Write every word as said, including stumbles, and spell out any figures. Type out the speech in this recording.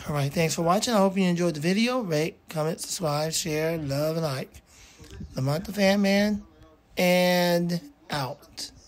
All right, thanks for watching. I hope you enjoyed the video. Rate, comment, subscribe, share, love, and like. Lamont the Fan Man, and out.